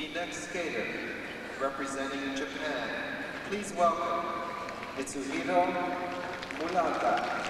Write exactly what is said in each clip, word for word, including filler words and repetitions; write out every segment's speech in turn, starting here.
The next skater, representing Japan, please welcome Mitsuhiro Murata.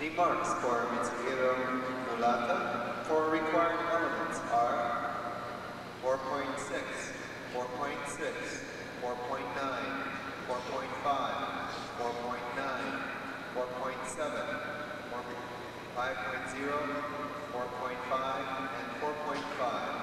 marks for Mitsuhiro Murata for required elements are four point six, four point six, four point nine, four point five, four point nine, four point seven, five point zero, four point five, and four point five.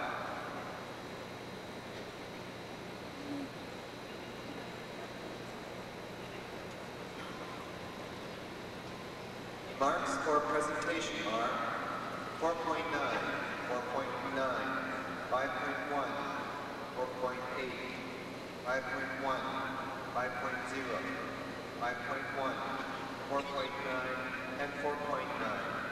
Marks for presentation are four point nine, four point nine, five point one, four point eight, five point one, five point zero, five point one, four point nine, and four point nine.